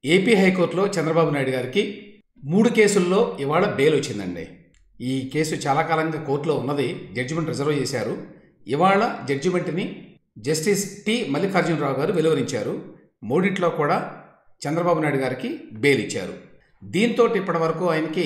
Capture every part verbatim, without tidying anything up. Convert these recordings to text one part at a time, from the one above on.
AP హైకోర్టులో చంద్రబాబు నాయుడు గారికి మూడు కేసుల్లో ఇవాళ బెయిల్ వచ్చిందండి. ఈ కేసు చాలా కాలంగా కోర్టులో ఉన్నది, జడ్జిమెంట్ రిజర్వ్ చేశారు. ఇవాళ జడ్జిమెంట్ని జస్టిస్ టి మల్లికార్జునరావు గారు వెలువరించారు. మూడిట్లో కూడా చంద్రబాబు నాయుడు గారికి బెయిల్ ఇచ్చారు. దీంతో ఇప్పటి వరకు ఆయనకి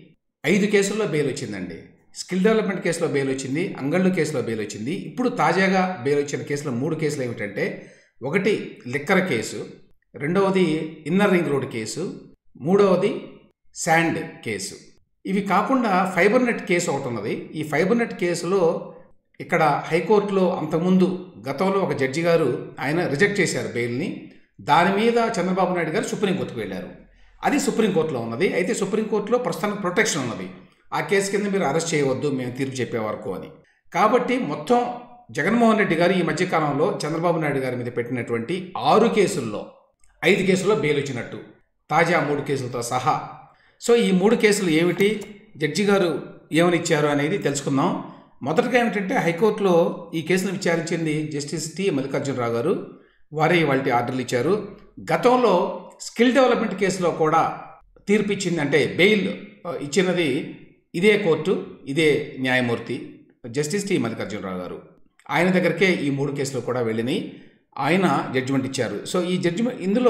ఐదు కేసుల్లో బెయిల్ వచ్చిందండి. స్కిల్ డెవలప్మెంట్ కేసులో బెయిల్ వచ్చింది, అంగళ్ళు కేసులో బెయిల్ వచ్చింది. ఇప్పుడు తాజాగా బెయిల్ వచ్చిన కేసులో మూడు కేసులు ఏమిటంటే, ఒకటి లిక్కర్ కేసు, రెండవది ఇన్నర్ రింగ్ రోడ్ కేసు, మూడవది శాండ్ కేసు. ఇవి కాకుండా ఫైబర్ నెట్ కేసు ఒకటి ఉన్నది. ఈ ఫైబర్ నెట్ కేసులో ఇక్కడ హైకోర్టులో అంతకుముందు గతంలో ఒక జడ్జి గారు ఆయన రిజెక్ట్ చేశారు బెయిల్ని. దాని మీద చంద్రబాబు నాయుడు గారు సుప్రీంకోర్టుకు వెళ్ళారు. అది సుప్రీంకోర్టులో ఉన్నది. అయితే సుప్రీంకోర్టులో ప్రస్తుతానికి ప్రొటెక్షన్ ఉన్నది. ఆ కేసు కింద మీరు అరెస్ట్ చేయవద్దు మేము తీర్పు చెప్పే వరకు అని. కాబట్టి మొత్తం జగన్మోహన్ రెడ్డి గారు ఈ మధ్యకాలంలో చంద్రబాబు నాయుడు గారి మీద పెట్టినటువంటి ఆరు కేసుల్లో ఐదు కేసుల్లో బెయిల్ వచ్చినట్టు, తాజా మూడు కేసులతో సహా. సో ఈ మూడు కేసులు ఏమిటి, జడ్జి గారు ఏమని ఇచ్చారు అనేది తెలుసుకుందాం. మొదటగా ఏమిటంటే, హైకోర్టులో ఈ కేసును విచారించింది జస్టిస్ టి మల్లికార్జునరావు గారు. వారే వాళ్ళ ఆర్డర్లు ఇచ్చారు. గతంలో స్కిల్ డెవలప్మెంట్ కేసులో కూడా తీర్పు ఇచ్చింది, అంటే బెయిల్ ఇచ్చినది ఇదే కోర్టు, ఇదే న్యాయమూర్తి జస్టిస్ టి మల్లికార్జునరావు గారు. ఆయన దగ్గరికే ఈ మూడు కేసులు కూడా వెళ్ళినాయి. ఆయన జడ్జిమెంట్ ఇచ్చారు. సో ఈ జడ్జిమెంట్ ఇందులో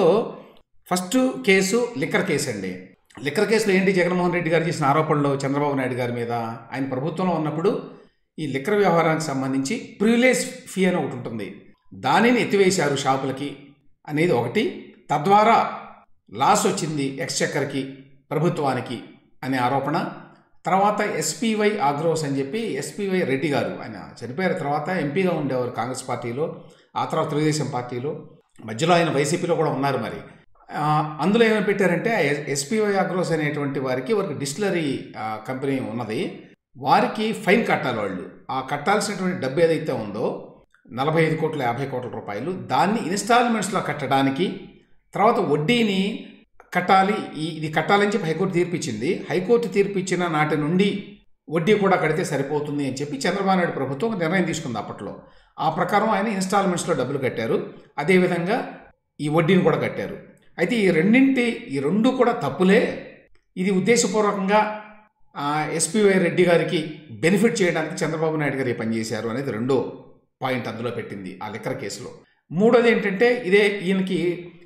ఫస్ట్ కేసు లిక్కర్ కేసు అండి. లిక్కర్ కేసులో ఏంటి, జగన్మోహన్ రెడ్డి గారు చేసిన ఆరోపణలు చంద్రబాబు నాయుడు గారి మీద, ఆయన ప్రభుత్వంలో ఉన్నప్పుడు ఈ లిక్కర్ వ్యవహారానికి సంబంధించి ప్రివిలేజ్ ఫీ అని ఒకటి ఉంటుంది, దానిని ఎత్తివేశారు షాపులకి అనేది ఒకటి. తద్వారా లాస్ వచ్చింది ఎక్స్చెక్కర్కి, ప్రభుత్వానికి అనే ఆరోపణ. తర్వాత ఎస్పీవై ఆగ్రోస్ అని చెప్పి ఎస్పీవై రెడ్డి గారు, ఆయన చనిపోయిన తర్వాత ఎంపీగా ఉండేవారు కాంగ్రెస్ పార్టీలో, ఆ తర్వాత తెలుగుదేశం పార్టీలో, మధ్యలో ఆయన వైసీపీలో కూడా ఉన్నారు. మరి అందులో ఏమైనా పెట్టారంటే, ఎస్పీవై ఆగ్రోస్ అనేటువంటి వారికి వారికి డిస్టిలరీ కంపెనీ ఉన్నది, వారికి ఫైన్ కట్టాలి. వాళ్ళు ఆ కట్టాల్సినటువంటి డబ్బు ఏదైతే ఉందో నలభై ఐదు కోట్ల యాభై కోట్ల రూపాయలు, దాన్ని ఇన్స్టాల్మెంట్స్లో కట్టడానికి, తర్వాత వడ్డీని కట్టాలి. ఈ ఇది కట్టాలని చెప్పి హైకోర్టు తీర్పు ఇచ్చింది. హైకోర్టు తీర్పు ఇచ్చిన నాటి నుండి వడ్డీ కూడా కడితే సరిపోతుంది అని చెప్పి చంద్రబాబు నాయుడు ప్రభుత్వం ఒక నిర్ణయం తీసుకుంది అప్పట్లో. ఆ ప్రకారం ఆయన ఇన్స్టాల్మెంట్స్లో డబ్బులు కట్టారు, అదేవిధంగా ఈ వడ్డీని కూడా కట్టారు. అయితే ఈ రెండింటి ఈ రెండు కూడా తప్పులే. ఇది ఉద్దేశపూర్వకంగా ఎస్పీవై రెడ్డి గారికి బెనిఫిట్ చేయడానికి చంద్రబాబు నాయుడు గారు పనిచేశారు అనేది రెండో పాయింట్ అందులో పెట్టింది ఆ లిక్కర్ కేసులో. మూడోది ఏంటంటే, ఇదే ఈయనకి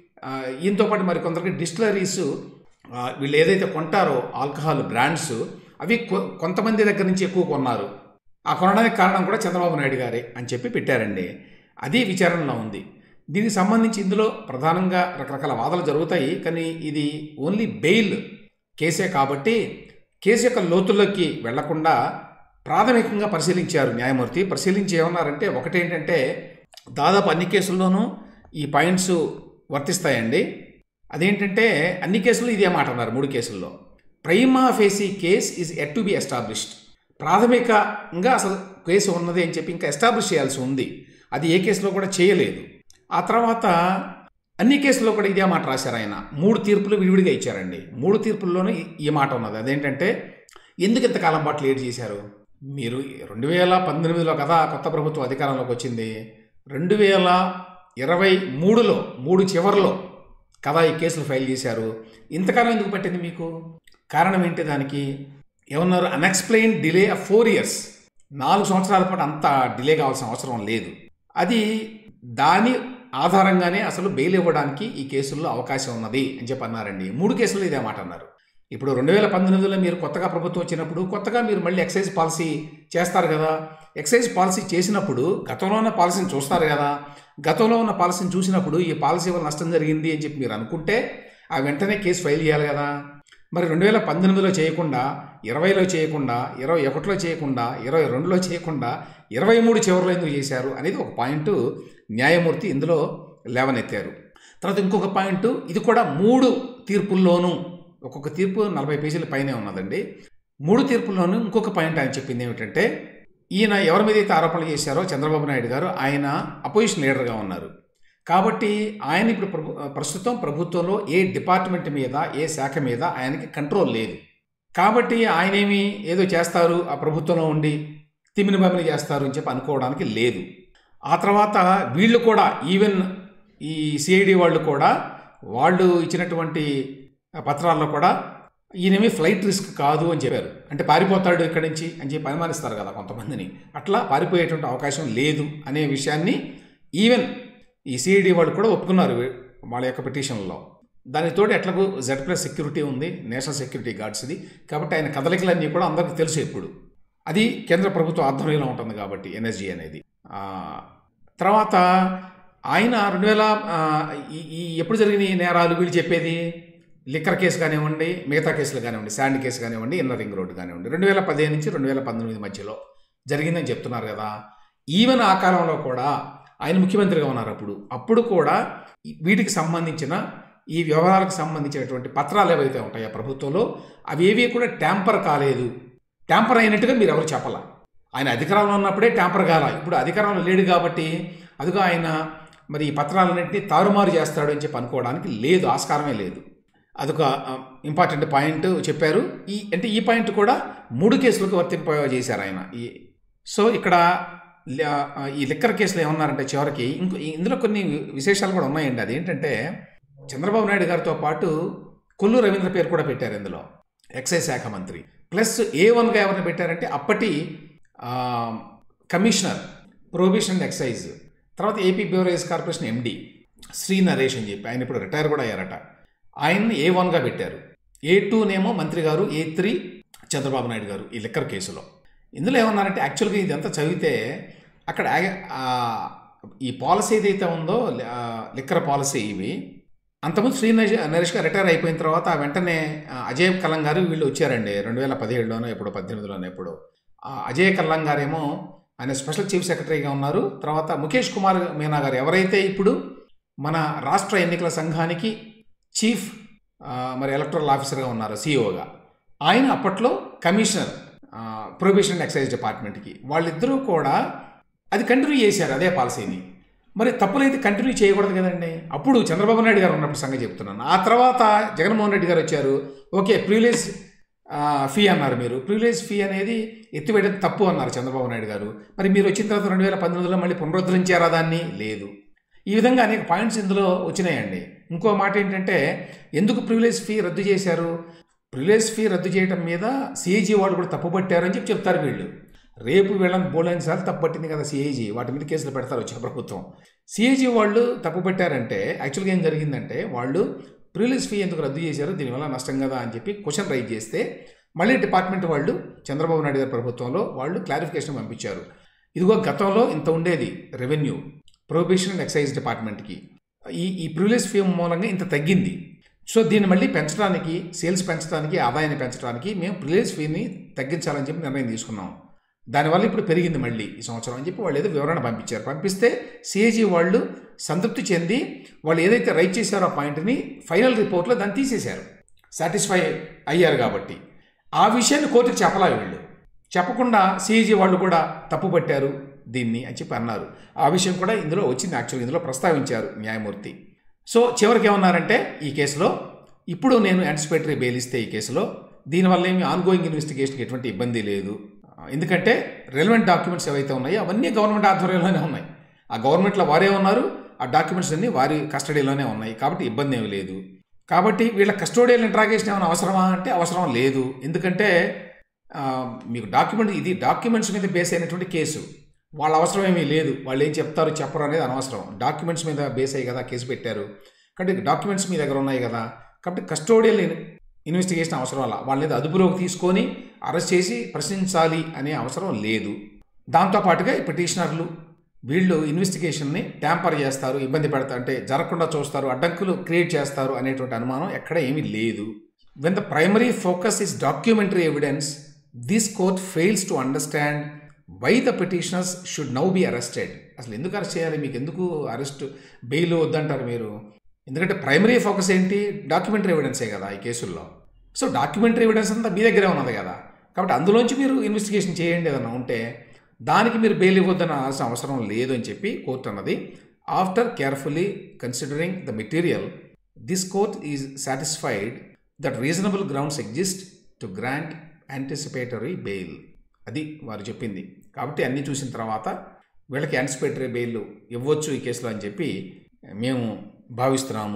ఈయనతో పాటు మరి కొందరికి డిస్టిలరీస్ వీళ్ళు ఏదైతే కొంటారో ఆల్కహాల్ బ్రాండ్స్, అవి కొంతమంది దగ్గర నుంచి ఎక్కువ కొన్నారు. ఆ కొనడానికి కారణం కూడా చంద్రబాబు నాయుడు గారే అని చెప్పి పెట్టారండి. అది విచారణలో ఉంది. దీనికి సంబంధించి ఇందులో ప్రధానంగా రకరకాల వాదనలు జరుగుతాయి. కానీ ఇది ఓన్లీ బెయిల్ కేసే కాబట్టి కేసు యొక్క లోతుల్లోకి వెళ్లకుండా ప్రాథమికంగా పరిశీలించారు న్యాయమూర్తి. పరిశీలించి ఏమన్నారంటే, ఒకటేంటంటే, దాదాపు అన్ని కేసుల్లోనూ ఈ పాయింట్స్ వర్తిస్తాయండి. అదేంటంటే, అన్ని కేసులు ఇదే మాట అన్నారు. మూడు కేసుల్లో prima facie case is yet to be established. ప్రాథమికంగా అసలు కేసు ఉన్నది అని చెప్పి ఇంకా ఎస్టాబ్లిష్ చేయాల్సి ఉంది. అది ఏ కేసులో కూడా చేయలేదు. ఆ తర్వాత అన్ని కేసుల్లో కూడా ఇదే మాట రాశారు ఆయన. మూడు తీర్పులు విడివిడిగా ఇచ్చారండి. మూడు తీర్పుల్లోనూ ఈ మాట ఉన్నది. అదేంటంటే, ఎందుకు ఇంతకాలం పాటు లేట్ చేశారు? మీరు రెండు వేల పంతొమ్మిదిలో కదా కొత్త ప్రభుత్వం అధికారంలోకి వచ్చింది. రెండు వేల ఇరవై మూడులో మూడు చివరిలో కదా ఈ కేసులు ఫైల్ చేశారు. ఇంతకాలం ఎందుకు పట్టింది మీకు? కారణం ఏంటి దానికి? ఏమన్నారు, unexplained delay of four years. నాలుగు సంవత్సరాల పాటు అంత డిలే కావాల్సిన అవసరం లేదు. అది దాని ఆధారంగానే అసలు బెయిల్ ఇవ్వడానికి ఈ కేసుల్లో అవకాశం ఉన్నది అని చెప్పి అన్నారండి. మూడు కేసులు ఇదే మాట అన్నారు. ఇప్పుడు రెండు వేల పంతొమ్మిదిలో మీరు కొత్తగా ప్రభుత్వం వచ్చినప్పుడు కొత్తగా మీరు మళ్ళీ ఎక్సైజ్ పాలసీ చేస్తారు కదా. ఎక్సైజ్ పాలసీ చేసినప్పుడు గతంలో ఉన్న పాలసీని చూస్తారు కదా. గతంలో ఉన్న పాలసీని చూసినప్పుడు ఈ పాలసీ వల్ల నష్టం జరిగింది అని చెప్పి మీరు అనుకుంటే ఆ వెంటనే కేసు ఫైల్ చేయాలి కదా. మరి రెండు వేల పంతొమ్మిదిలో చేయకుండా, ఇరవైలో చేయకుండా, ఇరవై ఒకటిలో చేయకుండా, ఇరవై రెండులో చేయకుండా, ఇరవై మూడు చివరిలో ఎందుకు చేశారు అనేది ఒక పాయింట్ న్యాయమూర్తి ఇందులో లేవనెత్తారు. తర్వాత ఇంకొక పాయింట్, ఇది కూడా మూడు తీర్పుల్లోనూ, ఒక్కొక్క తీర్పు నలభై పేజీల పైనే ఉన్నదండి. మూడు తీర్పుల్లోనూ ఇంకొక పాయింట్ ఆయన చెప్పింది ఏమిటంటే, ఈయన ఎవరి మీద అయితే ఆరోపణలు చేశారో చంద్రబాబు నాయుడు గారు, ఆయన అపోజిషన్ లీడర్గా ఉన్నారు కాబట్టి ఆయన ఇప్పుడు ప్రభు ప్రస్తుతం ప్రభుత్వంలో ఏ డిపార్ట్మెంట్ మీద, ఏ శాఖ మీద ఆయనకి కంట్రోల్ లేదు. కాబట్టి ఆయనేమి ఏదో చేస్తారు, ఆ ప్రభుత్వంలో ఉండి తిమ్మిని బమ్మిని చేస్తారు అని చెప్పి అనుకోవడానికి లేదు. ఆ తర్వాత వీళ్ళు కూడా, ఈవెన్ ఈ సిఐడి వాళ్ళు కూడా వాళ్ళు ఇచ్చినటువంటి పత్రాల్లో కూడా ఈయనేమి ఫ్లైట్ రిస్క్ కాదు అని చెప్పారు. అంటే పారిపోతాడు ఇక్కడి నుంచి అని చెప్పి అనుమానిస్తారు కదా కొంతమందిని, అట్లా పారిపోయేటువంటి అవకాశం లేదు అనే విషయాన్ని ఈవెన్ ఈ సిఐడి వాళ్ళు కూడా ఒప్పుకున్నారు వాళ్ళ యొక్క పిటిషన్లో. దానికి తోడు ఎట్లాగూ జెడ్ ప్లస్ సెక్యూరిటీ ఉంది, నేషనల్ సెక్యూరిటీ గార్డ్స్ది, కాబట్టి ఆయన కదలికలన్నీ కూడా అందరికీ తెలుసు. ఇప్పుడు అది కేంద్ర ప్రభుత్వ ఆధ్వర్యంలో ఉంటుంది కాబట్టి ఎన్ఎస్జీ అనేది. తర్వాత ఆయన రెండు వేల ఈ ఎప్పుడు జరిగిన ఈ నేరాలు వీళ్ళు చెప్పేది లిక్కర్ కేసు కానివ్వండి, మిగతా కేసులు కానివ్వండి, శాండ్ కేసు కానివ్వండి, ఇన్నర్ రింగ్ రోడ్డు కానివ్వండి, రెండు వేల పదిహేను నుంచి రెండు వేల పంతొమ్మిది మధ్యలో జరిగిందని చెప్తున్నారు కదా. ఈవెన్ ఆ కాలంలో కూడా ఆయన ముఖ్యమంత్రిగా ఉన్నారు. అప్పుడు అప్పుడు కూడా వీటికి సంబంధించిన ఈ వ్యవహారాలకు సంబంధించినటువంటి పత్రాలు ఏవైతే ఉంటాయో ప్రభుత్వంలో అవి ఏవి కూడా ట్యాంపర్ కాలేదు. ట్యాంపర్ అయినట్టుగా మీరు ఎవరు చెప్పాల. ఆయన అధికారంలో ఉన్నప్పుడే ట్యాంపర్ కాల. ఇప్పుడు అధికారంలో లేడు కాబట్టి అదిగో ఆయన మరి ఈ పత్రాలన్నింటినీ తారుమారు చేస్తాడు అని చెప్పి అనుకోవడానికి లేదు, ఆస్కారమే లేదు. అదొక ఇంపార్టెంట్ పాయింట్ చెప్పారు. ఈ అంటే ఈ పాయింట్ కూడా మూడు కేసులకు వర్తింప చేశారు ఆయన. ఈ సో ఇక్కడ ఈ లిక్కర్ కేసులో ఏమన్నారంటే చివరికి ఇంకో ఇందులో కొన్ని విశేషాలు కూడా ఉన్నాయండి. అదేంటంటే చంద్రబాబు నాయుడు గారితో పాటు కొల్లు రవీంద్ర పేరు కూడా పెట్టారు ఇందులో, ఎక్సైజ్ శాఖ మంత్రి. ప్లస్ ఏ వన్గా ఎవరిని పెట్టారంటే అప్పటి కమిషనర్ ప్రొహిబిషన్ అండ్ ఎక్సైజ్, తర్వాత AP beverage corporation MD Shri Naresh అని చెప్పి, ఆయన ఇప్పుడు రిటైర్ కూడా అయ్యారట. ఆయన్ని ఏ వన్గా పెట్టారు. ఏ టూనేమో మంత్రి గారు, ఏ త్రీ చంద్రబాబు నాయుడు గారు ఈ లిక్కర్ కేసులో. ఇందులో ఏమన్నారంటే యాక్చువల్గా ఇదంతా చదివితే అక్కడ ఈ పాలసీ ఏదైతే ఉందో లిక్కర్ పాలసీ, ఇవి అంతకుముందు శ్రీ నరేష్ గారు రిటైర్ అయిపోయిన తర్వాత వెంటనే అజయ్ కల్లం గారు వీళ్ళు వచ్చారండి రెండు వేల పదిహేడులోనో ఎప్పుడు పద్దెనిమిదిలోనో ఎప్పుడు. అజయ్ కల్లం గారేమో ఆయన స్పెషల్ చీఫ్ సెక్రటరీగా ఉన్నారు. తర్వాత ముఖేష్ కుమార్ మీనా గారు ఎవరైతే ఇప్పుడు మన రాష్ట్ర ఎన్నికల సంఘానికి చీఫ్ మరి ఎలక్టరల్ ఆఫీసర్గా ఉన్నారు, సిఇఓగా, ఆయన అప్పట్లో కమిషనర్ ప్రొహిబిషన్ అండ్ ఎక్సైజ్ డిపార్ట్మెంట్కి. వాళ్ళిద్దరూ కూడా అది కంటిన్యూ చేశారు అదే పాలసీని. మరి తప్పులైతే కంటిన్యూ చేయకూడదు కదండి. అప్పుడు చంద్రబాబు నాయుడు గారు ఉన్నప్పుడు సంగతి చెప్తున్నాను. ఆ తర్వాత జగన్మోహన్ రెడ్డి గారు వచ్చారు. ఓకే ప్రివిలేజ్ ఫీ అన్నారు మీరు, ప్రివిలేజ్ ఫీ అనేది ఎత్తివేయడం తప్పు అన్నారు చంద్రబాబు నాయుడు గారు. మరి మీరు వచ్చిన తర్వాత రెండు వేల పంతొమ్మిదిలో మళ్ళీ పునరుద్ధరించారా దాన్ని? లేదు. ఈ విధంగా అనేక పాయింట్స్ ఇందులో వచ్చినాయండి. ఇంకో మాట ఏంటంటే ఎందుకు ప్రివిలేజ్ ఫీ రద్దు చేశారు? ప్రివిలేజ్ ఫీ రద్దు చేయడం మీద సిఐజీ వాళ్ళు కూడా తప్పుపట్టారు అని చెప్పి చెప్తారు వీళ్ళు. రేపు వీళ్ళని బోలైన సార్లు తప్పుపట్టింది కదా సిఐజీ, వాటి మీద కేసులు పెడతారు వచ్చే ప్రభుత్వం. సిఐజీ వాళ్ళు తప్పుపట్టారంటే యాక్చువల్గా ఏం జరిగిందంటే వాళ్ళు ప్రివిలేజ్ ఫీ ఎందుకు రద్దు చేశారు, దీనివల్ల నష్టం కదా అని చెప్పి క్వశ్చన్ రైజ్ చేస్తే మళ్ళీ డిపార్ట్మెంట్ వాళ్ళు చంద్రబాబు నాయుడు గారి ప్రభుత్వంలో వాళ్ళు క్లారిఫికేషన్ పంపించారు. ఇదిగో గతంలో ఇంత ఉండేది రెవెన్యూ ప్రొహిబిషన్ అండ్ ఎక్సైజ్ డిపార్ట్మెంట్కి, ఈ ఈ ప్రివిలేజ్ ఫీ మూలంగా ఇంత తగ్గింది. సో దీన్ని మళ్ళీ పెంచడానికి, సేల్స్ పెంచడానికి, ఆదాయాన్ని పెంచడానికి మేము ప్రివిలేజ్ ఫీని తగ్గించాలని చెప్పి నిర్ణయం తీసుకున్నాం. దానివల్ల ఇప్పుడు పెరిగింది మళ్ళీ ఈ సంవత్సరం అని చెప్పి వాళ్ళు ఏదో వివరణ పంపించారు. పంపిస్తే సిఐజీ వాళ్ళు సంతృప్తి చెంది వాళ్ళు ఏదైతే రైట్ చేశారో ఆ పాయింట్ని ఫైనల్ రిపోర్ట్లో దాన్ని తీసేశారు, సాటిస్ఫై అయ్యారు. కాబట్టి ఆ విషయాన్ని కోర్టుకు చెప్పలా వీళ్ళు. చెప్పకుండా సిఐజీ వాళ్ళు కూడా తప్పు పట్టారు దీన్ని అని చెప్పి అన్నారు. ఆ విషయం కూడా ఇందులో వచ్చింది, యాక్చువల్గా ఇందులో ప్రస్తావించారు న్యాయమూర్తి. సో చివరికి ఏమన్నారంటే ఈ కేసులో ఇప్పుడు నేను యాంటిసిపేటరీ బెయిల్ ఇస్తే ఈ కేసులో దీనివల్ల ఏమి ఆన్గోయింగ్ ఇన్వెస్టిగేషన్కి ఎటువంటి ఇబ్బంది లేదు. ఎందుకంటే రెలవెంట్ డాక్యుమెంట్స్ ఏవైతే ఉన్నాయో అవన్నీ గవర్నమెంట్ ఆధ్వర్యంలోనే ఉన్నాయి. ఆ గవర్నమెంట్లో వారే ఉన్నారు, ఆ డాక్యుమెంట్స్ అన్నీ వారి కస్టడీలోనే ఉన్నాయి. కాబట్టి ఇబ్బంది ఏమి లేదు. కాబట్టి వీళ్ళ కస్టోడియల్ ఇంట్రాగేషన్ ఏమైనా అవసరమా అంటే అవసరం లేదు. ఎందుకంటే మీకు డాక్యుమెంట్ ఇది డాక్యుమెంట్స్ మీద బేస్ అయినటువంటి కేసు, వాళ్ళ అవసరం ఏమీ లేదు. వాళ్ళు ఏం చెప్తారు చెప్పరు అనేది అనవసరం. డాక్యుమెంట్స్ మీద బేస్ అయ్యి కదా కేసు పెట్టారు. కాబట్టి డాక్యుమెంట్స్ మీ దగ్గర ఉన్నాయి కదా, కాబట్టి కస్టోడియల్ ఇన్వెస్టిగేషన్ అవసరం అలా వాళ్ళని అదుపులోకి తీసుకొని అరెస్ట్ చేసి ప్రశ్నించాలి అనే అవసరం లేదు. దాంతోపాటుగా ఈ పిటిషనర్లు వీళ్ళు ఇన్వెస్టిగేషన్ని ట్యాంపర్ చేస్తారు, ఇబ్బంది పెడతారు, అంటే జరగకుండా చూస్తారు, అడ్డంకులు క్రియేట్ చేస్తారు అనేటువంటి అనుమానం ఎక్కడ ఏమీ లేదు. When the primary focus is documentary evidence, this court fails to understand why the petitioners should now be arrested. అసలు ఎందుకు అరెస్ట్ చేయాలి, మీకు ఎందుకు అరెస్ట్ బెయిల్ వద్దంటారు మీరు? ఎందుకంటే ప్రైమరీ ఫోకస్ ఏంటి, డాక్యుమెంటరీ ఎవిడెన్సే కదా ఈ కేసుల్లో. సో డాక్యుమెంటరీ ఎవిడెన్స్ అంతా మీ దగ్గరే ఉన్నది కదా, కాబట్టి అందులోంచి మీరు ఇన్వెస్టిగేషన్ చేయండి ఏదన్నా ఉంటే, దానికి మీరు బెయిల్ ఇవ్వద్దని అనాల్సిన అవసరం లేదు అని చెప్పి కోర్టు అన్నది. After carefully considering the material, this court is satisfied that reasonable grounds exist to grant anticipatory bail. అది వారు చెప్పింది. కాబట్టి అన్నీ చూసిన తర్వాత వీళ్ళకి యాంటిసిపేటరీ బెయిల్ ఇవ్వచ్చు ఈ కేసులో అని చెప్పి మేము భావిస్తున్నాము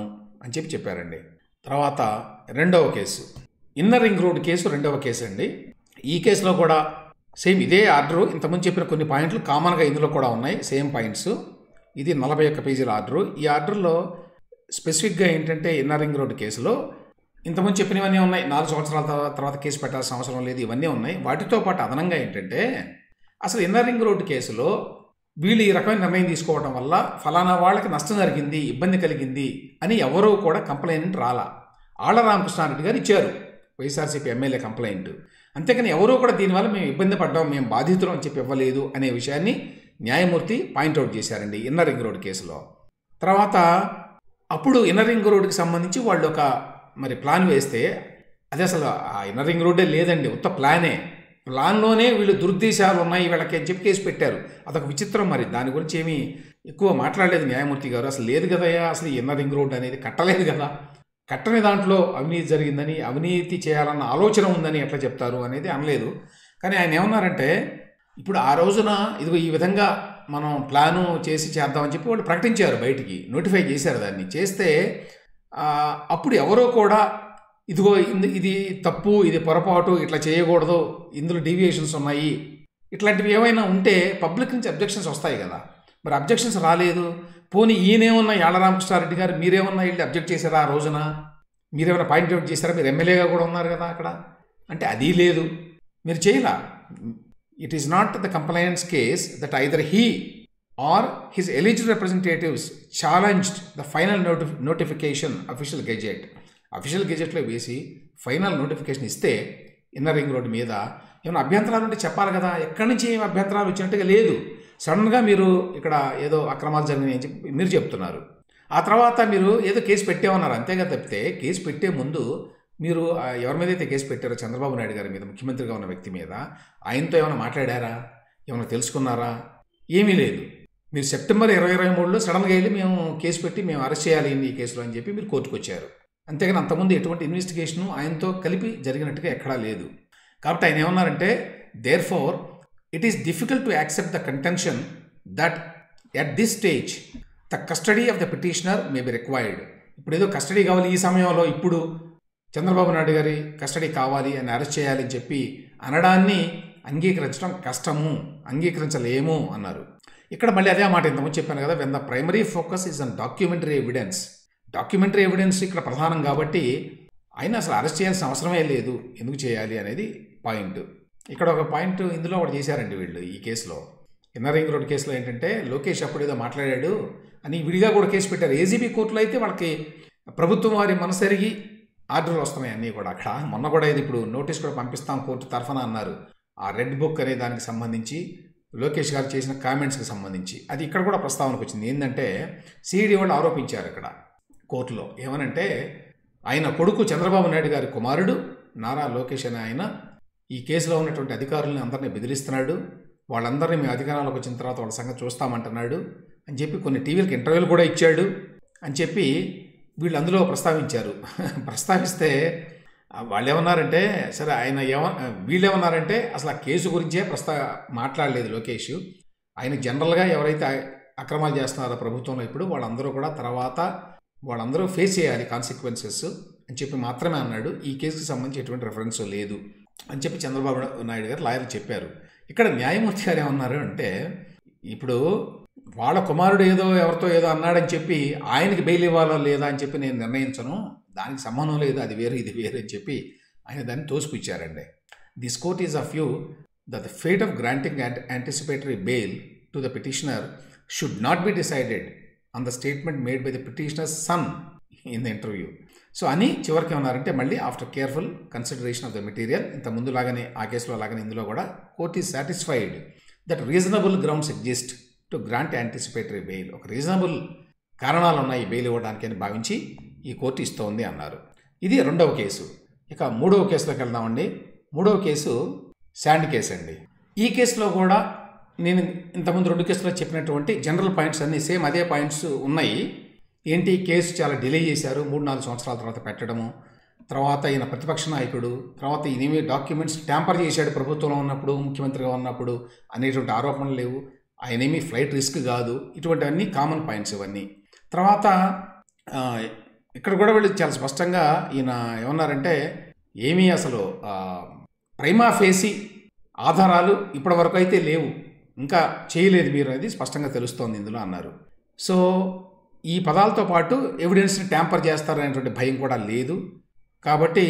అని చెప్పి చెప్పారండి. తర్వాత రెండవ case inner ring road case, రెండవ కేసు అండి. ఈ కేసులో కూడా సేమ్ ఇదే ఆర్డరు, ఇంతకుముందు చెప్పిన కొన్ని పాయింట్లు కామన్గా ఇందులో కూడా ఉన్నాయి, సేమ్ పాయింట్స్. ఇది నలభై ఒక్క పేజీల ఆర్డరు. ఈ ఆర్డర్లో స్పెసిఫిక్గా ఏంటంటే ఇన్నర్ రింగ్ రోడ్ కేసులో ఇంతకుముందు చెప్పినవన్నీ ఉన్నాయి, నాలుగు సంవత్సరాల తర్వాత కేసు పెట్టాల్సిన అవసరం లేదు, ఇవన్నీ ఉన్నాయి. వాటితో పాటు అదనంగా ఏంటంటే అసలు ఇన్నర్ రింగ్ రోడ్ కేసులో వీళ్ళు ఈ రకమైన నిర్ణయం తీసుకోవడం వల్ల ఫలానా వాళ్ళకి నష్టం జరిగింది, ఇబ్బంది కలిగింది అని ఎవరూ కూడా కంప్లైంట్ రాలా. ఆళ్ల రామకృష్ణారెడ్డి గారు ఇచ్చారు వైఎస్ఆర్సీపీ ఎమ్మెల్యే కంప్లైంట్. అంతేకాని ఎవరూ కూడా దీనివల్ల మేము ఇబ్బంది పడ్డాం, మేము బాధితులు అని చెప్పి ఇవ్వలేదు అనే విషయాన్ని న్యాయమూర్తి పాయింట్అవుట్ చేశారండి ఇన్నర్ రింగ్ రోడ్ కేసులో. తర్వాత అప్పుడు ఇన్నర్ రింగ్ రోడ్కి సంబంధించి వాళ్ళు ఒక మరి ప్లాన్ వేస్తే అది అసలు ఆ ఇన్నర్ రింగ్ రోడ్డే లేదండి, ఉత్త ప్లానే. ప్లాన్లోనే వీళ్ళు దురుద్దేశాలు ఉన్నాయి వీళ్ళకి అని చెప్పి కేసు పెట్టారు. అదొక విచిత్రం. మరి దాని గురించి ఏమీ ఎక్కువ మాట్లాడలేదు న్యాయమూర్తి గారు. అసలు లేదు కదయ్యా, అసలు ఇన్నర్ రింగ్ రోడ్ అనేది కట్టలేదు కదా, కట్టని దాంట్లో అవినీతి జరిగిందని, అవినీతి చేయాలన్న ఆలోచన ఉందని ఎట్లా చెప్తారు అనేది అనలేదు. కానీ ఆయన ఏమన్నారంటే ఇప్పుడు ఆ రోజున ఇదిగో ఈ విధంగా మనం ప్లాను చేసి చేద్దామని చెప్పి వాళ్ళు ప్రకటించారు, బయటికి నోటిఫై చేశారు. దాన్ని చేస్తే అప్పుడు ఎవరో కూడా ఇదిగో ఇది తప్పు, ఇది పొరపాటు, ఇట్లా చేయకూడదు, ఇందులో డీవియేషన్స్ ఉన్నాయి, ఇట్లాంటివి ఏమైనా ఉంటే పబ్లిక్ నుంచి అబ్జెక్షన్స్ వస్తాయి కదా. మరి అబ్జెక్షన్స్ రాలేదు. పోనీ ఈయనేమన్నా ఆళ్ల రామకృష్ణారెడ్డి గారు మీరేమన్నా వీళ్ళు అబ్జెక్ట్ చేశారా ఆ రోజున, మీరేమైనా పాయింట్అవుట్ చేశారా, మీరు ఎమ్మెల్యేగా కూడా ఉన్నారు కదా అక్కడ అంటే అది లేదు, మీరు చేయలా. It is not the complainant's case that either he or his eligible representatives challenged the final noti notification official gazette. Official గెజెట్లో వేసి ఫైనల్ నోటిఫికేషన్ ఇస్తే ఇన్నర్ రింగ్ రోడ్డు మీద ఏమైనా అభ్యంతరాలు ఉంటే చెప్పాలి కదా. ఎక్కడి నుంచి ఏమి అభ్యంతరాలు వచ్చినట్టుగా లేదు. సడన్గా మీరు ఇక్కడ ఏదో అక్రమాలు జరిగినాయి అని చెప్పి మీరు చెప్తున్నారు. ఆ తర్వాత మీరు ఏదో కేసు పెట్టేమన్నారు, అంతేగా తప్పితే కేసు పెట్టే ముందు మీరు ఎవరి మీద అయితే కేసు పెట్టారో చంద్రబాబు నాయుడు గారి మీద, ముఖ్యమంత్రిగా ఉన్న వ్యక్తి మీద, ఆయనతో ఏమైనా మాట్లాడారా, ఏమైనా తెలుసుకున్నారా? ఏమీ లేదు. మీరు సెప్టెంబర్ ఇరవై ఇరవై మూడులో సడన్గా వెళ్ళి మేము కేసు పెట్టి మేము అరెస్ట్ చేయాలి ఈ కేసులో అని చెప్పి మీరు కోర్టుకు వచ్చారు. అంతేగాని అంతకుముందు ఎటువంటి ఇన్వెస్టిగేషను ఆయనతో కలిపి జరిగినట్టుగా ఎక్కడా లేదు. కాబట్టి ఆయన ఏమన్నారంటే therefore it is difficult to accept the contention that at this stage the custody of the petitioner may be required. ఇప్పుడు ఏదో కస్టడీ కావాలి ఈ సమయంలో, ఇప్పుడు చంద్రబాబు నాయుడు గారి కస్టడీ కావాలి అని అరెస్ట్ చేయాలి అని చెప్పి అనడాన్ని అంగీకరించడం కష్టము, అంగీకరించలేము అన్నారు. ఇక్కడ మళ్ళీ అదే మాట ఇంతకుముందు చెప్పాను కదా, when the primary focus is on documentary evidence. Documentary evidence ఇక్కడ ప్రధానం కాబట్టి ఆయన అసలు అరెస్ట్ చేయాల్సిన అవసరమే లేదు, ఎందుకు చేయాలి అనేది పాయింట్. ఇక్కడ ఒక పాయింట్ ఇందులో ఒకటి చేశారండి వీళ్ళు ఈ కేసులో. ఇన్నర్ రింగ్ రోడ్ కేసులో ఏంటంటే లోకేష్ అప్పుడు ఏదో మాట్లాడాడు అని విడిగా కూడా కేసు పెట్టారు. ఏజీబీ కోర్టులో అయితే వాళ్ళకి ప్రభుత్వం వారి మనసెరిగి ఆర్డర్లు వస్తున్నాయి అన్నీ కూడా. అక్కడ మొన్న కూడా ఇది ఇప్పుడు నోటీస్ కూడా పంపిస్తాం కోర్టు తరఫున అన్నారు. ఆ రెడ్ బుక్ అనే దానికి సంబంధించి లోకేష్ గారు చేసిన కామెంట్స్కి సంబంధించి అది ఇక్కడ కూడా ప్రస్తావనకు వచ్చింది. ఏంటంటే సిఐడి వాళ్ళు ఆరోపించారు ఇక్కడ కోర్టులో, ఏమనంటే ఆయన కొడుకు చంద్రబాబు నాయుడు గారి కుమారుడు నారా లోకేష్ అనే ఆయన ఈ కేసులో ఉన్నటువంటి అధికారులను అందరినీ బెదిరిస్తున్నాడు, వాళ్ళందరినీ మీ అధికారంలోకి వచ్చిన తర్వాత వాళ్ళ సంగతి చూస్తామంటున్నాడు అని చెప్పి కొన్ని టీవీలకు ఇంటర్వ్యూలు కూడా ఇచ్చాడు అని చెప్పి వీళ్ళు అందులో ప్రస్తావించారు. ప్రస్తావిస్తే వాళ్ళు ఏమన్నారంటే సరే ఆయన ఏమ వీళ్ళు ఏమన్నారంటే అసలు ఆ కేసు గురించే ప్రస్తా మాట్లాడలేదు లోకేష్. ఆయన జనరల్గా ఎవరైతే అక్రమాలు చేస్తున్నారో ప్రభుత్వంలో ఇప్పుడు వాళ్ళందరూ కూడా తర్వాత వాళ్ళందరూ ఫేస్ చేయాలి కాన్సిక్వెన్సెస్ అని చెప్పి మాత్రమే అన్నాడు. ఈ కేసుకి సంబంధించి ఎటువంటి రెఫరెన్స్ లేదు అని చెప్పి చంద్రబాబు నాయుడు గారు లాయర్లు చెప్పారు. ఇక్కడ న్యాయమూర్తి గారు ఏమన్నారు అంటే ఇప్పుడు వాళ్ళ కుమారుడు ఏదో ఎవరితో ఏదో అన్నాడని చెప్పి ఆయనకి బెయిల్ ఇవ్వాలో లేదా అని చెప్పి నేను నిర్ణయించను, దానికి సంబంధం లేదు, అది వేరు ఇది వేరు అని చెప్పి ఆయన దాన్ని తోసిపుచ్చారండి. This court is of view that the fate of granting anticipatory bail to the petitioner should not be decided on the statement made by the petitioner's son in the interview. So అని చివరికి ఏమన్నారంటే మళ్ళీ after careful consideration of the material, ఇంత ముందు లాగానే ఆ కేసులో లాగానే ఇందులో కూడా court is satisfied that reasonable grounds exist to grant anticipatory bail. ఒక రీజనబుల్ కారణాలు ఉన్నాయి బెయిల్ ఇవ్వడానికి అని భావించి ఈ కోర్టు ఇస్తోంది అన్నారు. ఇది రెండవ కేసు. ఇక మూడవ కేసులోకి వెళ్దామండి. మూడవ కేసు శాండ్ కేసు అండి. ఈ కేసులో కూడా నేను ఇంతకుముందు రెండు కేసులో చెప్పినటువంటి జనరల్ పాయింట్స్ అన్నీ సేమ్ అదే పాయింట్స్ ఉన్నాయి. ఏంటి, కేసు చాలా డిలే చేశారు, మూడు నాలుగు సంవత్సరాల తర్వాత పెట్టడము, తర్వాత ఈయన ప్రతిపక్ష నాయకుడు, తర్వాత ఈయనేమి డాక్యుమెంట్స్ ట్యాంపర్ చేశాడు ప్రభుత్వంలో ఉన్నప్పుడు ముఖ్యమంత్రిగా ఉన్నప్పుడు అనేటువంటి ఆరోపణలు లేవు, ఆయనేమి ఫ్లైట్ రిస్క్ కాదు, ఇటువంటివన్నీ కామన్ పాయింట్స్ ఇవన్నీ. తర్వాత ఇక్కడ కూడా వీళ్ళు చాలా స్పష్టంగా ఈయన ఏమన్నారంటే ఏమీ అసలు ప్రైమా ఫేసి ఆధారాలు ఇప్పటి వరకు అయితే లేవు, ఇంకా చేయలేదు మీరు అనేది స్పష్టంగా తెలుస్తోంది ఇందులో అన్నారు. సో ఈ పదాలతో పాటు ఎవిడెన్స్ని ట్యాంపర్ చేస్తారనేటువంటి భయం కూడా లేదు, కాబట్టి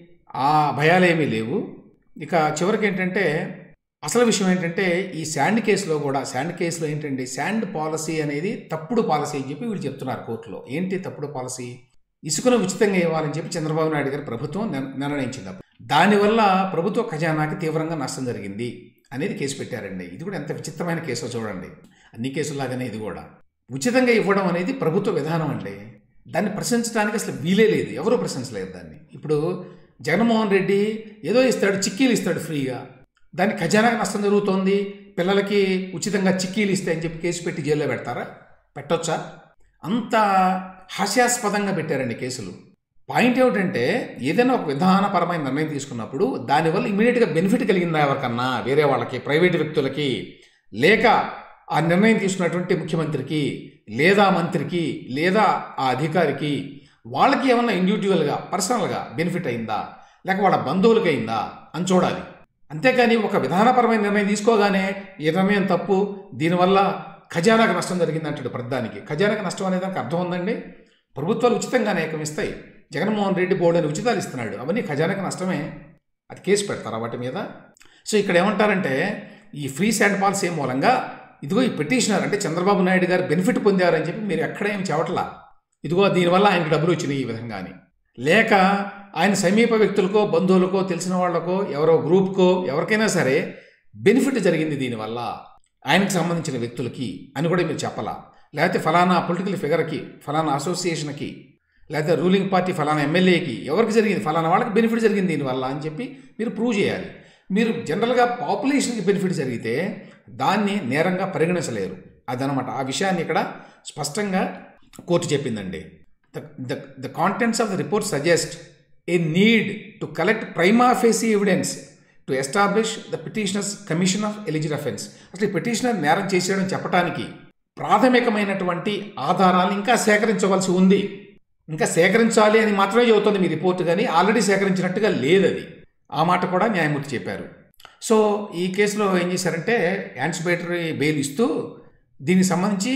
ఆ భయాలు ఏమీ లేవు. ఇక చివరికి ఏంటంటే అసలు విషయం ఏంటంటే ఈ శాండ్ కేసులో కూడా శాండ్ కేసులో ఏంటంటే శాండ్ పాలసీ అనేది తప్పుడు పాలసీ అని చెప్పి వీళ్ళు చెప్తున్నారు కోర్టులో. ఏంటి తప్పుడు పాలసీ? ఇసుకను ఉచితంగా ఇవ్వాలని చెప్పి చంద్రబాబు నాయుడు గారి ప్రభుత్వం నిర్ణయించింది. దానివల్ల ప్రభుత్వ ఖజానాకి తీవ్రంగా నష్టం జరిగింది అనేది కేసు పెట్టారండి. ఇది కూడా ఎంత విచిత్రమైన కేసో చూడండి. అన్ని కేసుల్లాగానే ఇది కూడా ఉచితంగా ఇవ్వడం అనేది ప్రభుత్వ విధానం అండి. దాన్ని ప్రశ్నించడానికి అసలు వీలే లేదు, ఎవరూ ప్రశ్నించలేదు దాన్ని. ఇప్పుడు జగన్మోహన్ రెడ్డి ఏదో ఇస్తాడు, చిక్కీలు ఇస్తాడు ఫ్రీగా, దాని ఖజానాకి నష్టం జరుగుతోంది, పిల్లలకి ఉచితంగా చిక్కీలు ఇస్తే అని చెప్పి కేసు పెట్టి జైల్లో పెడతారా? పెట్టొచ్చా? అంత హాస్యాస్పదంగా పెట్టారండి కేసులు. పాయింట్ ఏమిటంటే ఏదైనా ఒక విధానపరమైన నిర్ణయం తీసుకున్నప్పుడు దానివల్ల ఇమీడియట్గా బెనిఫిట్ కలిగిందా ఎవరికన్నా, వేరే వాళ్ళకి, ప్రైవేటు వ్యక్తులకి, లేక ఆ నిర్ణయం తీసుకున్నటువంటి ముఖ్యమంత్రికి లేదా మంత్రికి లేదా ఆ అధికారికి వాళ్ళకి ఏమన్నా ఇండివిజువల్గా పర్సనల్గా బెనిఫిట్ అయిందా, లేక వాళ్ళ బంధువులకి అయిందా అని చూడాలి. అంతేకాని ఒక విధానపరమైన నిర్ణయం తీసుకోగానే ఈ నిర్ణయం తప్పు, దీనివల్ల ఖజానాకు నష్టం జరిగిందంటాడు. ప్రధానికి ఖజానాకు నష్టం అనే దానికి అర్థం ఉందండి. ప్రభుత్వాలు ఉచితంగా అనేకం ఇస్తాయి, జగన్మోహన్ రెడ్డి బోర్డు అని ఉచితాలు ఇస్తున్నాడు, అవన్నీ ఖజానాకు నష్టమే. అది కేసు పెడతారా వాటి మీద? సో ఇక్కడ ఏమంటారంటే ఈ ఫ్రీ శాండ్ పాలసీ మూలంగా ఇదిగో ఈ పిటిషనర్ అంటే చంద్రబాబు నాయుడు గారు బెనిఫిట్ పొందారని చెప్పి మీరు ఎక్కడ ఏం చెప్పట్లా, ఇదిగో దీనివల్ల ఆయనకు డబ్బులు వచ్చినాయి ఈ విధంగా అని, లేక ఆయన సమీప వ్యక్తులకో బంధువులకో తెలిసిన వాళ్లకో ఎవరో గ్రూప్కో ఎవరికైనా సరే బెనిఫిట్ జరిగింది దీనివల్ల ఆయనకు సంబంధించిన వ్యక్తులకి అని కూడా మీరు చెప్పాలా. లేకపోతే ఫలానా పొలిటికల్ ఫిగర్కి, ఫలానా అసోసియేషన్కి, లేకపోతే రూలింగ్ పార్టీ ఫలానా ఎమ్మెల్యేకి ఎవరికి జరిగింది, ఫలానా వాళ్ళకి బెనిఫిట్ జరిగింది దీనివల్ల అని చెప్పి మీరు ప్రూవ్ చేయాలి. మీరు జనరల్గా పాపులేషన్కి బెనిఫిట్ జరిగితే దాన్ని నేరంగా పరిగణించలేరు. అదనమాట ఆ విషయాన్ని ఇక్కడ స్పష్టంగా కోర్టు చెప్పిందండి. The the the contents of the report suggest a need to collect prima facie evidence to establish the petitioner's commission of alleged offence. అసలు ఈ పిటిషనర్ నేరం చేసేయడం చెప్పడానికి ప్రాథమికమైనటువంటి ఆధారాలు ఇంకా సేకరించవలసి ఉంది, ఇంకా సేకరించాలి అని మాత్రమే చెబుతుంది మీ రిపోర్ట్, కానీ ఆల్రెడీ సేకరించినట్టుగా లేదు అది. ఆ మాట కూడా న్యాయమూర్తి చెప్పారు. సో ఈ కేసులో ఏం చేశారంటే యాంటిసిపేటరీ బెయిల్ ఇస్తూ దీనికి సంబంధించి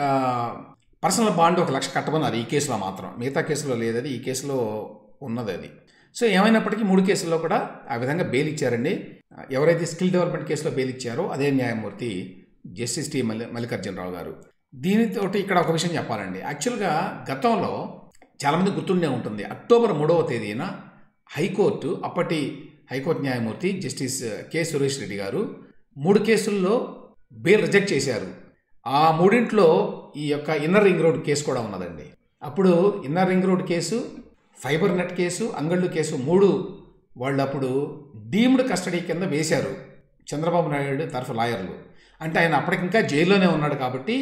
పర్సనల్ బాండ్ ఒక లక్ష కట్టమన్నారు ఈ కేసులో మాత్రం, మిగతా కేసులో లేదు, అది ఈ కేసులో ఉన్నది అది. సో ఏమైనప్పటికీ మూడు కేసుల్లో కూడా ఆ విధంగా బెయిల్ ఇచ్చారండి. ఎవరైతే స్కిల్ డెవలప్మెంట్ కేసులో బెయిల్ ఇచ్చారో అదే న్యాయమూర్తి జస్టిస్ టి మల్లి మల్లికార్జునరావు గారు. దీనితో ఇక్కడ ఒక విషయం చెప్పాలండి. యాక్చువల్గా గతంలో చాలామంది గుర్తుండే ఉంటుంది, అక్టోబర్ మూడవ తేదీన హైకోర్టు, అప్పటి హైకోర్టు న్యాయమూర్తి జస్టిస్ కె సురేష్ రెడ్డి గారు మూడు కేసుల్లో బెయిల్ రిజెక్ట్ చేశారు. ఆ మూడింట్లో ఈ యొక్క ఇన్నర్ రింగ్ రోడ్ కేసు కూడా ఉన్నదండి. అప్పుడు inner ring road case, fibre net case, Angallu case మూడు వాళ్ళు అప్పుడు డీమ్డ్ కస్టడీ కింద వేశారు చంద్రబాబు నాయుడు తరఫు లాయర్లు. అంటే ఆయన అప్పటికింకా జైల్లోనే ఉన్నాడు కాబట్టి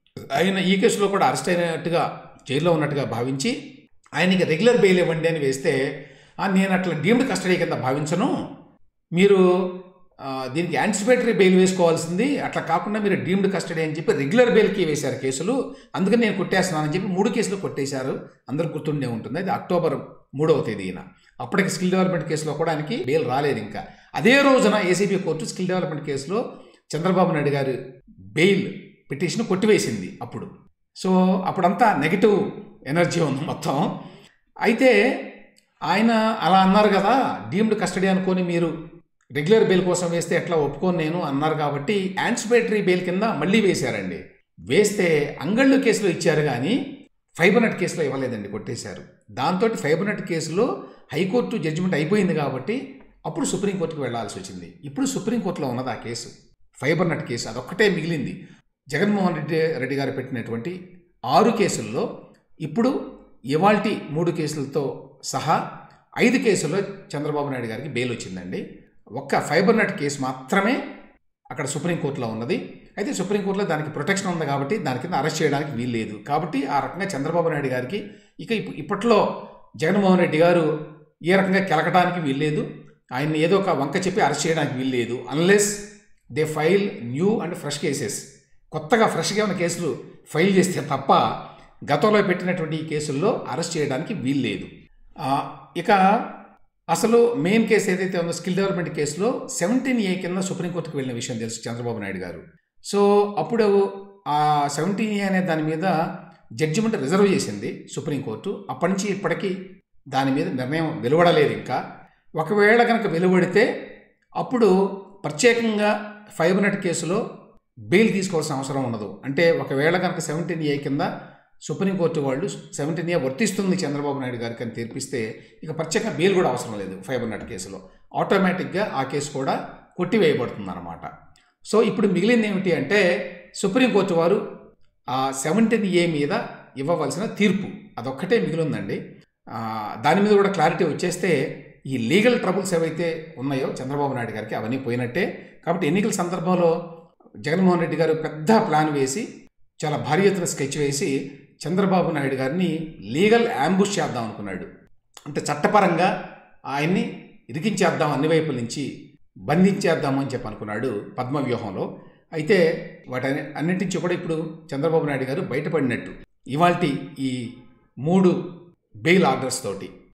ఆయన ఈ కేసులో కూడా అరెస్ట్ అయినట్టుగా జైల్లో ఉన్నట్టుగా భావించి ఆయనకి రెగ్యులర్ బెయిల్ ఇవ్వండి అని వేస్తే నేను అట్లా డీమ్డ్ కస్టడీ కింద భావించను, మీరు దీనికి యాంటిసిపేటరీ బెయిల్ వేసుకోవాల్సింది, అట్లా కాకుండా మీరు డీమ్డ్ కస్టడీ అని చెప్పి రెగ్యులర్ బెయిల్కి వేశారు కేసులు, అందుకని నేను కొట్టేస్తున్నానని చెప్పి మూడు కేసులు కొట్టేశారు. అందరూ గుర్తుండే ఉంటుంది, అది అక్టోబర్ మూడవ తేదీన. అప్పటికి స్కిల్ డెవలప్మెంట్ కేసులో కూడా ఆయనకి బెయిల్ రాలేదు. ఇంకా అదే రోజున ఏసీబీ కోర్టు స్కిల్ డెవలప్మెంట్ కేసులో చంద్రబాబు నాయుడు గారు బెయిల్ పిటిషన్ కొట్టివేసింది అప్పుడు. సో అప్పుడంతా నెగిటివ్ ఎనర్జీ ఉంది మొత్తం. అయితే ఆయన అలా అన్నారు కదా, డీమ్డ్ కస్టడీ అనుకొని మీరు రెగ్యులర్ బెయిల్ కోసం వేస్తే ఎట్లా ఒప్పుకోను నేను అన్నారు కాబట్టి యాంటిసిపేటరీ బెయిల్ కింద మళ్ళీ వేశారండి. వేస్తే అంగళ్ళు కేసులో ఇచ్చారు కానీ ఫైబర్ నెట్ కేసులో ఇవ్వలేదండి, కొట్టేశారు. దాంతో ఫైబర్ నెట్ కేసులో హైకోర్టు జడ్జిమెంట్ అయిపోయింది కాబట్టి అప్పుడు సుప్రీంకోర్టుకు వెళ్లాల్సి వచ్చింది. ఇప్పుడు సుప్రీంకోర్టులో ఉన్నది ఆ కేసు, ఫైబర్ నెట్ కేసు, అదొక్కటే మిగిలింది. జగన్మోహన్ రెడ్డి రెడ్డి గారు పెట్టినటువంటి ఆరు కేసుల్లో ఇప్పుడు ఇవాల్టి మూడు కేసులతో సహా ఐదు కేసుల్లో చంద్రబాబు నాయుడు గారికి బెయిల్ వచ్చిందండి. ఒక్క ఫైబర్ నెట్ కేసు మాత్రమే అక్కడ సుప్రీంకోర్టులో ఉన్నది. అయితే సుప్రీంకోర్టులో దానికి ప్రొటెక్షన్ ఉంది కాబట్టి దాని కింద అరెస్ట్ చేయడానికి వీలు లేదు. కాబట్టి ఆ రకంగా చంద్రబాబు నాయుడు గారికి ఇక ఇప్పట్లో జగన్మోహన్ రెడ్డి గారు ఏ రకంగా కెలకడానికి వీల్లేదు, ఆయన్ని ఏదో ఒక వంక చెప్పి అరెస్ట్ చేయడానికి వీల్లేదు, unless they file new and fresh cases. కొత్తగా ఫ్రెష్గా ఉన్న కేసులు ఫైల్ చేస్తే తప్ప గతంలో పెట్టినటువంటి ఈ కేసుల్లో అరెస్ట్ చేయడానికి వీల్లేదు. ఇక అసలు మెయిన్ కేసు ఏదైతే ఉందో స్కిల్ డెవలప్మెంట్ కేసులో సెవెంటీన్ ఏ కింద సుప్రీంకోర్టుకు వెళ్ళిన విషయం తెలుసు చంద్రబాబు నాయుడు గారు. సో అప్పుడు ఆ సెవెంటీన్ ఏ అనే దాని మీద జడ్జిమెంట్ రిజర్వ్ చేసింది సుప్రీంకోర్టు. అప్పటి నుంచి ఇప్పటికీ దాని మీద నిర్ణయం వెలువడలేదు. ఇంకా ఒకవేళ కనుక వెలువడితే అప్పుడు ప్రత్యేకంగా ఫైబర్ నెట్ కేసులో బెయిల్ తీసుకోవాల్సిన అవసరం ఉండదు. అంటే ఒకవేళ కనుక సెవెంటీన్ ఏ కింద సుప్రీంకోర్టు వాళ్ళు సెవెంటీన్ ఏ వర్తిస్తుంది చంద్రబాబు నాయుడు గారికి అని తీర్పిస్తే ఇక ప్రత్యేకంగా బెయిల్ కూడా అవసరం లేదు. ఫైబర్ నెట్ కేసులో ఆటోమేటిక్గా ఆ కేసు కూడా కొట్టివేయబడుతుంది అన్నమాట. సో ఇప్పుడు మిగిలింది ఏమిటి అంటే సుప్రీంకోర్టు వారు ఆ సెవెంటీన్ ఏ మీద ఇవ్వవలసిన తీర్పు అదొక్కటే మిగిలిందండి. దాని మీద కూడా క్లారిటీ వచ్చేస్తే ఈ లీగల్ ట్రబుల్స్ ఏవైతే ఉన్నాయో చంద్రబాబు నాయుడు గారికి అవన్నీ పోయినట్టే. కాబట్టి ఎన్నికల సందర్భంలో జగన్మోహన్ రెడ్డి గారు పెద్ద ప్లాన్ వేసి చాలా భారీ ఎత్తున స్కెచ్ వేసి చంద్రబాబు నాయుడు గారిని లీగల్ అంబుష్ చేద్దాం అనుకున్నాడు. అంటే చట్టపరంగా ఆయన్ని ఇరికించేద్దాం, అన్ని వైపుల నుంచి బంధించేద్దాము అని చెప్పి అనుకున్నాడు పద్మ వ్యూహంలో. అయితే వాటి అన్నింటి నుంచి కూడా ఇప్పుడు చంద్రబాబు నాయుడు గారు బయటపడినట్టు ఇవాల్టి ఈ మూడు బెయిల్ ఆర్డర్స్ తోటి.